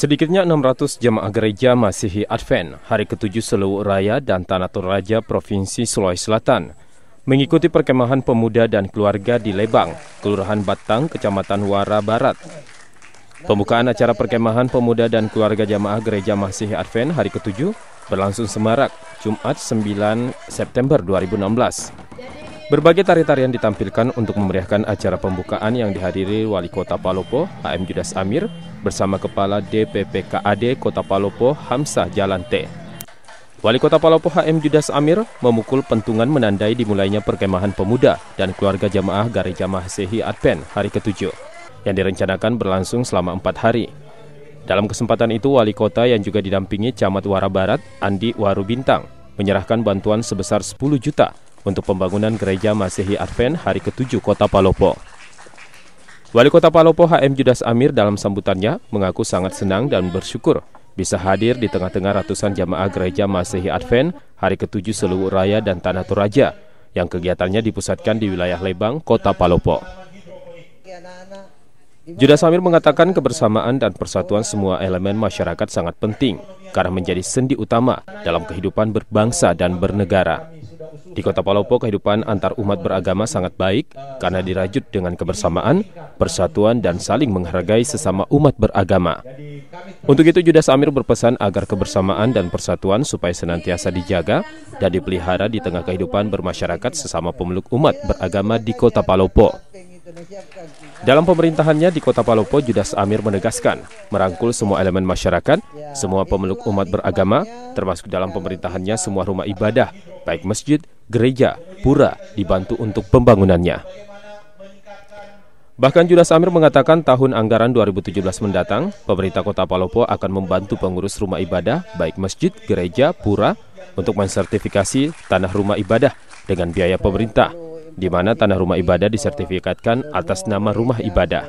Sedikitnya 600 jemaah gereja Masihi Advent Hari ke-7 Seluwu Raya dan Tanah Toraja Provinsi Sulawesi Selatan mengikuti perkemahan pemuda dan keluarga di Lebang, Kelurahan Batang, Kecamatan Wara Barat. Pembukaan acara perkemahan pemuda dan keluarga jemaah gereja Masihi Advent Hari ke-7 berlangsung semarak Jumat 9 September 2016. Berbagai tari-tarian ditampilkan untuk memeriahkan acara pembukaan yang dihadiri Wali Kota Palopo, HM Judas Amir, bersama Kepala DPPKAD Kota Palopo, Hamzah Jalante. Wali Kota Palopo HM Judas Amir memukul pentungan menandai dimulainya perkemahan pemuda dan keluarga jamaah gereja Masihi Advent Hari ke-7, yang direncanakan berlangsung selama 4 hari. Dalam kesempatan itu, Wali Kota yang juga didampingi Camat Wara Barat, Andi Waru Bintang, menyerahkan bantuan sebesar 10 juta untuk pembangunan gereja Masihi Advent Hari ke-7 Kota Palopo. Wali Kota Palopo HM Judas Amir dalam sambutannya mengaku sangat senang dan bersyukur bisa hadir di tengah-tengah ratusan jamaah gereja Masihi Advent Hari ke-7 Seluwu Raya dan Tanah Toraja yang kegiatannya dipusatkan di wilayah Lebang, Kota Palopo. Judas Amir mengatakan kebersamaan dan persatuan semua elemen masyarakat sangat penting karena menjadi sendi utama dalam kehidupan berbangsa dan bernegara. Di Kota Palopo, kehidupan antar umat beragama sangat baik karena dirajut dengan kebersamaan, persatuan, dan saling menghargai sesama umat beragama. Untuk itu, Judas Amir berpesan agar kebersamaan dan persatuan supaya senantiasa dijaga dan dipelihara di tengah kehidupan bermasyarakat sesama pemeluk umat beragama di Kota Palopo. Dalam pemerintahannya di Kota Palopo, Judas Amir menegaskan merangkul semua elemen masyarakat, semua pemeluk umat beragama, termasuk dalam pemerintahannya semua rumah ibadah, baik masjid, gereja, pura, dibantu untuk pembangunannya. Bahkan Judas Amir mengatakan tahun anggaran 2017 mendatang, pemerintah Kota Palopo akan membantu pengurus rumah ibadah, baik masjid, gereja, pura, untuk mensertifikasi tanah rumah ibadah dengan biaya pemerintah, di mana tanah rumah ibadah disertifikatkan atas nama rumah ibadah.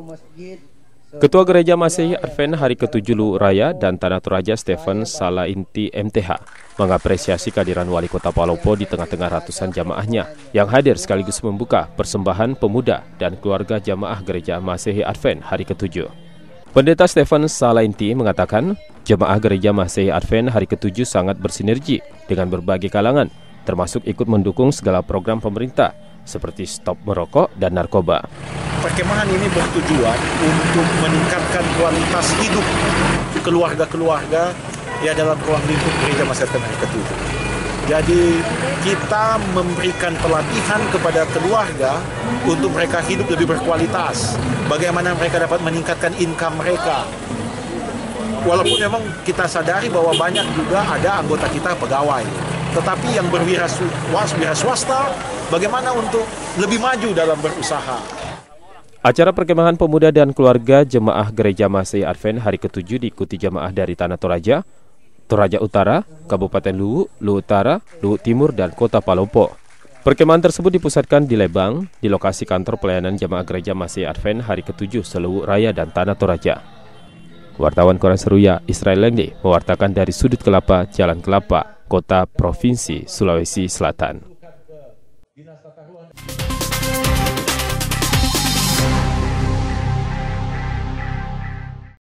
Ketua Gereja Masihi Advent Hari ke-7 Seluwu Raya dan Tanah Toraja Stephen Salainti MTH mengapresiasi kehadiran Wali Kota Palopo di tengah-tengah ratusan jamaahnya yang hadir sekaligus membuka persembahan pemuda dan keluarga jamaah Gereja Masihi Advent Hari ke-7. Pendeta Stephen Salainti mengatakan jamaah Gereja Masihi Advent Hari ke-7 sangat bersinergi dengan berbagai kalangan, termasuk ikut mendukung segala program pemerintah seperti stop merokok dan narkoba. Perkemahan ini bertujuan untuk meningkatkan kualitas hidup keluarga-keluarga ya dalam ruang lingkup Gereja Masihi Advent Hari ke-7. Jadi kita memberikan pelatihan kepada keluarga untuk mereka hidup lebih berkualitas. Bagaimana mereka dapat meningkatkan income mereka. Walaupun memang kita sadari bahwa banyak juga ada anggota kita pegawai, tetapi yang berwira swasta, bagaimana untuk lebih maju dalam berusaha. Acara perkemahan pemuda dan keluarga jemaah Gereja Masihi Advent Hari ke-7 diikuti jemaah dari Tanah Toraja, Toraja Utara, Kabupaten Luwu, Luwu Utara, Luwu Timur, dan Kota Palopo. Perkemahan tersebut dipusatkan di Lebang, di lokasi kantor pelayanan jemaah Gereja Masihi Advent Hari ke-7 Seluwu Raya dan Tanah Toraja. Wartawan Koran Seruya, Israel Lengde, mewartakan dari Sudut Kelapa, Jalan Kelapa, Kota Provinsi Sulawesi Selatan.